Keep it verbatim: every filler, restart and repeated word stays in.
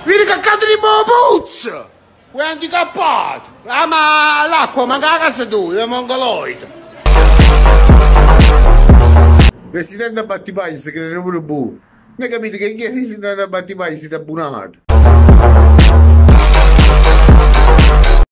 Vieni caccato di bobuzzo! Vuoi handicappato? Ah, ma l'acqua, ma la casa tu, è mongoloide. Presidente Battipaglia, si crede pure bu. Non capite che chi è presidente Battipaglia si è abbonato?